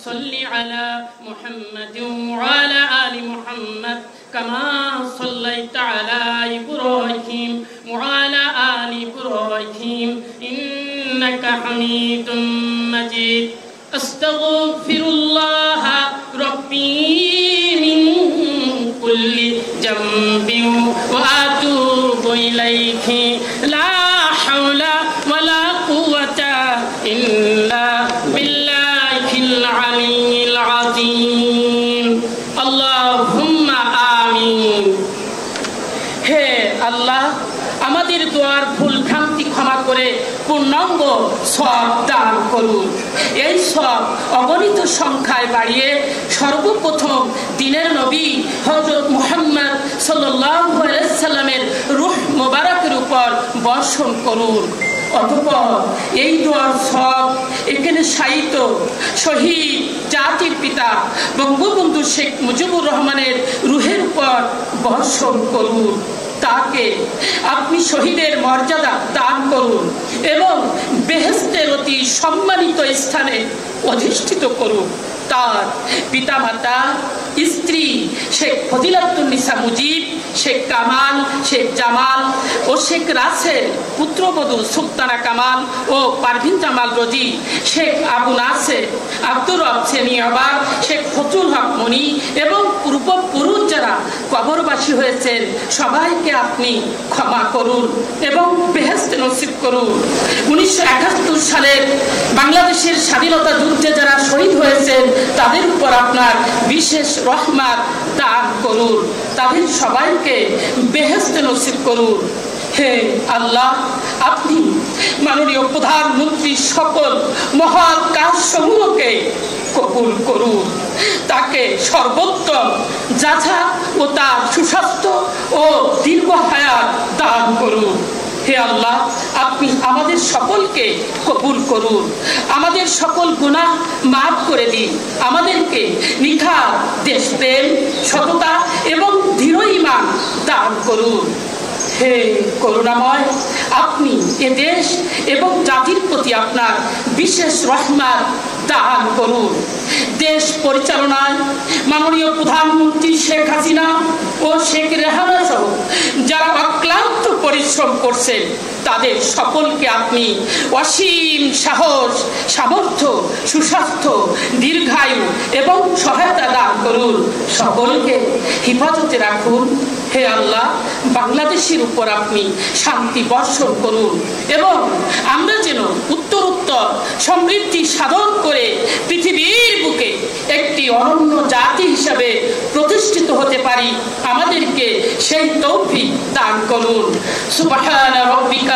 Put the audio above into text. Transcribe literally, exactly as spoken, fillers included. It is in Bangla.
صل على محمد وعلى آل محمد كما صليت على إبراهيم وعلى آل إبراهيم إنك حميد مجيد أستغفر الله ربي من كل ذنب وأتوب إليه لا حول ولا قوة إلا بالله العلي العظيم اللهم آمين হে আল্লাহ আমাদের দোয়ার ভুল ভ্রান্তি ক্ষমা করে পূর্ণাঙ্গ সওয়াব দান করুন। এই সওয়াব অগণিত সংখ্যায় বাড়িয়ে সর্বপ্রথম দিনের নবী হযরত মুহাম্মদ সাল্লাল্লাহু আলাইহি সাল্লামের রূহ মোবারকের উপর বর্ষণ করুন। অতঃপর এই দোয়ার সওয়াব এখানে শায়িত শহীদ জাতির পিতা বঙ্গবন্ধু শেখ মুজিবুর রহমানের রূহের উপর বর্ষণ করুন। তাকে আপনি শহীদের মর্যাদা দান করুন এবং বেহেশতের অতি সম্মানিত স্থানে অধিষ্ঠিত করুন। তার পিতামাতা, স্ত্রী শেখ ফজিলাতুন্নিসা মুজিব, শেখ কামাল, শেখ জামাল ও শেখ রাসেল, পুত্রবধূ সুলতানা কামাল ও পারভিন জামাল রোজি, শেখ আবু নাসের, আব্দুর রব সেনিয়াবাদ, শেখ ফজলুল হক মনি এবং পূর্বপুরুষ যারা কবরবাসী হয়েছেন সবাইকে আপনি ক্ষমা করুন এবং বেহেশত নসিব করুন। উনিশশো একাত্তর সালের বাংলাদেশের স্বাধীনতা যুদ্ধে যারা শহীদ হয়েছেন তাদের উপর আপনার বিশেষ রহমত দান করুন, তাদের সবাইকে বেহেশত নসিব করুন। হে আল্লাহ, আপনি মাননীয় প্রধানমন্ত্রী সকল মহান কাজসমূহকে কবুল করুন, তাকে সর্বোত্তম যাচা ও তার সুস্বাস্থ্য ও দীর্ঘ হায়াত দান করুন। হে আল্লাহ, আপনি আমাদের সকলকে কবুল করুন, আমাদের সকল গুনাহ মাফ করে দিন, আমাদেরকে নিখাত দেশপ্রেম, সততা এবং দৃঢ় ঈমান দান করুন। হে করুণাময়, আপনি এ দেশ এবং জাতির প্রতি আপনার বিশেষ রহমত দান করুন। দেশ পরিচালনায় মাননীয় প্রধানমন্ত্রী শেখ হাসিনা ও শেখ রেহানা সহ যারা অক্লান্ত পরিশ্রম করছেন তাদের সকলকে আপনি অসীম সাহস, সামর্থ্য, সুস্বাস্থ্য, দীর্ঘায়ু এবং সহায়তা দান করুন, সকলকে হেফাজতে রাখুন। হে আল্লাহ, বাংলাদেশের উপর আপনি শান্তি বর্ষণ করুন এবং আমরা যেন উত্তরোত্তর সমৃদ্ধি সাধন করে পৃথিবীর বুকে একটি অনন্য জাতি হিসাবে প্রতিষ্ঠিত হতে পারি, আমাদেরকে সেই তৌফিক দান করুন। সুবহান রাব্বিকা